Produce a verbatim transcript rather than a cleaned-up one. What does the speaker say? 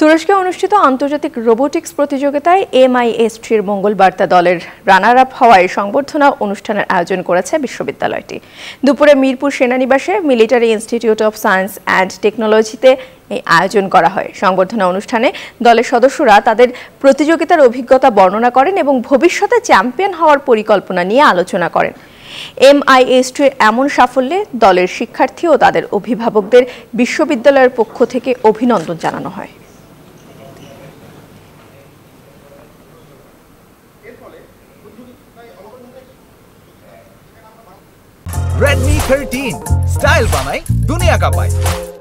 তুরস্কে অনুষ্ঠিত আন্তর্জাতিক রোবোটিক্স প্রতিযোগিতায় এম.আই.এস.ট-এর মঙ্গলবার্তা দলের রানার আপ হওয়ায় সংবর্ধনা অনুষ্ঠানের আয়োজন করেছে বিশ্ববিদ্যালয়টি। দুপুরে মিরপুর সেনানিবাসে military institute of science and টেকনোলজিতে এই আয়োজন করা হয়। সংবর্ধনা অনুষ্ঠানে দলের সদস্যরা তাদের প্রতিযোগিতার অভিজ্ঞতা বর্ণনা করেন এবং ভবিষ্যতে চ্যাম্পিয়ন হওয়ার পরিকল্পনা নিয়ে আলোচনা করেন। এম.আই.এস.ট-এর এমন সাফল্যে দলের শিক্ষার্থী ও তাদের অভিভাবকদের বিশ্ববিদ্যালয়ের পক্ষ থেকে অভিনন্দন জানানো হয়। Redmi thirteen, style banai, दुनिया का पाई।